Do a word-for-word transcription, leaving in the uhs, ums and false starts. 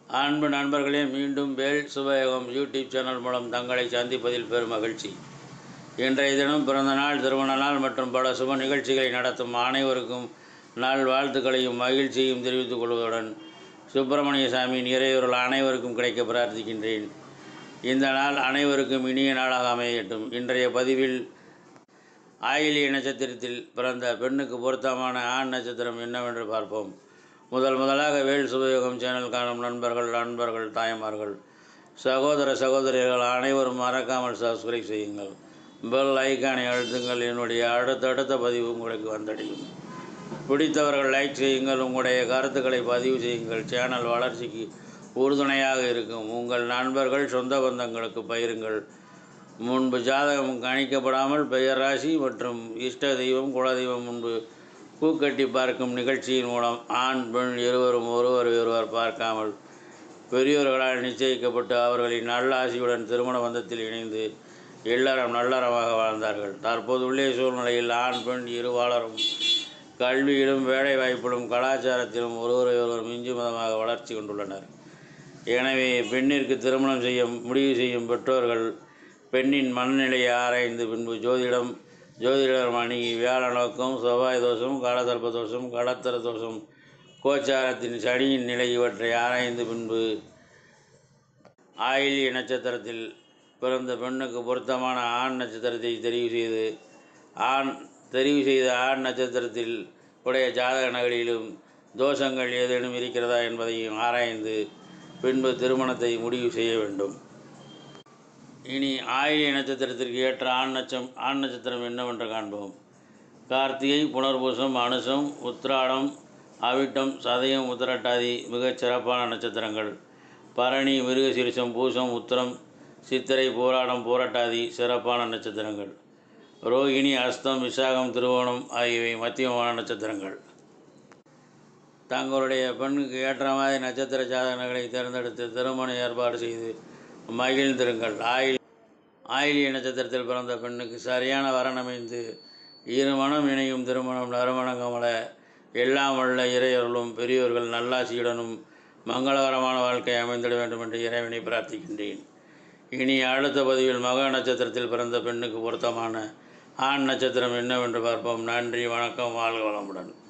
அன்பு நண்பர்களே, மீண்டும் வேல் சுபயோகம் யூடியூப் சேனல் மூலம் தங்களை சந்திப்பதில் பெரும் மகிழ்ச்சி. இன்றைய தினம் பிறந்த நாள், திருமண நாள் மற்றும் பல சுப நிகழ்ச்சிகளை நடத்தும் அனைவருக்கும் நாள் வாழ்த்துக்களையும் மகிழ்ச்சியையும் தெரிவித்துக் கொள்வதுடன் சுப்பிரமணிய சாமியின் இறையொருள் அனைவருக்கும் கிடைக்க பிரார்த்திக்கின்றேன். இந்த நாள் அனைவருக்கும் இனிய நாளாக அமையட்டும். இன்றைய பதிவில் ஆயிலிய நட்சத்திரத்தில் பிறந்த பெண்ணுக்கு பொருத்தமான ஆண் நட்சத்திரம் என்னவென்று பார்ப்போம். முதல் முதலாக வேல் சுபயோகம் சேனல் காணும் நண்பர்கள், நண்பர்கள், தாய்மார்கள், சகோதர சகோதரிகள் அனைவரும் மறக்காமல் சப்ஸ்கிரைப் செய்யுங்கள். பெல் ஐக்கானை அழுத்துங்கள். என்னுடைய அடுத்தடுத்த பதிவு உங்களுக்கு வந்தடையும். பிடித்தவர்கள் லைக் செய்யுங்கள். உங்களுடைய கருத்துக்களை பதிவு செய்யுங்கள். சேனல் வளர்ச்சிக்கு உறுதுணையாக இருக்கும். உங்கள் நண்பர்கள், சொந்த பந்தங்களுக்கு பகிருங்கள். முன்பு ஜாதகம் கணிக்கப்படாமல் பெயர் ராசி மற்றும் இஷ்ட தெய்வம், குலதெய்வம் முன்பு பூக்கட்டி பார்க்கும் நிகழ்ச்சியின் மூலம் ஆண் பெண் இருவரும் ஒருவர் ஒருவர் பார்க்காமல் பெரியோர்களால் நிச்சயிக்கப்பட்டு அவர்களின் நல்ல ஆசியுடன் திருமண பந்தத்தில் இணைந்து இல்லறம் நல்லறமாக வாழ்ந்தார்கள். தற்போது உள்ள சூழ்நிலையில் ஆண் பெண் இருவாளரும் கல்வியிலும் வேலை வாய்ப்பிலும் கலாச்சாரத்திலும் ஒருவரை ஒருவர் மிஞ்சும் விதமாக வளர்ச்சி கொண்டுள்ளனர். எனவே பெண்ணிற்கு திருமணம் செய்ய முடிவு செய்யும் பெற்றோர்கள் பெண்ணின் மனநிலையை ஆராய்ந்து பின்பு ஜோதிடம் ஜோதிடர் அணுகி வியாழ நோக்கம், செவ்வாய் தோஷம், காலசர்ப்ப தோஷம், கடத்தர தோஷம், கோச்சாரத்தின் சனியின் நிலை இவற்றை ஆராய்ந்து பின்பு ஆயிலிய நட்சத்திரத்தில் பிறந்த பெண்ணுக்கு பொருத்தமான ஆண் நட்சத்திரத்தை தெரிவு செய்து ஆண் தெரிவு செய்த ஆண் நட்சத்திரத்தில் உடைய ஜாதக நகலிலும் தோஷங்கள் ஏதேனும் இருக்கிறதா என்பதையும் ஆராய்ந்து பின்பு திருமணத்தை முடிவு செய்ய வேண்டும். இனி ஆயிலிய நட்சத்திரத்திற்கு ஏற்ற ஆண் நட்சம் ஆண் நட்சத்திரம் என்னவென்று காண்போம். கார்த்திகை, புனர்பூசம், அனுசம், உத்திராடம், அவிட்டம், சதயம், உத்திரட்டாதி மிகச் சிறப்பான நட்சத்திரங்கள். பரணி, மிருகசீரிஷம், பூசம், உத்திரம், சித்திரை, போராடம், போராட்டாதி சிறப்பான நட்சத்திரங்கள். ரோகிணி, அஸ்தம், விசாகம், திருவோணம் ஆகியவை மத்தியமான நட்சத்திரங்கள். தங்களுடைய பெண்ணுக்கு ஏற்ற மாதிரி நட்சத்திர ஜாதகங்களை தேர்ந்தெடுத்து திருமண ஏற்பாடு செய்து மகிழ்ந்திருங்கள். ஆயில் ஆயிலிய நட்சத்திரத்தில் பிறந்த பெண்ணுக்கு சரியான வரன் அமைந்து இருமணம் இணையும் திருமணம் நறுமணங்கமல எல்லாம் வல்ல இறையொருளும் பெரியோர்கள் நல்லாசியுடனும் மங்களகரமான வாழ்க்கை அமைந்திட வேண்டும் என்று இறைவனை பிரார்த்திக்கின்றேன். இனி அடுத்த பதிவில் மக நட்சத்திரத்தில் பிறந்த பெண்ணுக்கு பொருத்தமான ஆண் நட்சத்திரம் என்னவென்று பார்ப்போம். நன்றி, வணக்கம், வாழ்க வளமுடன்.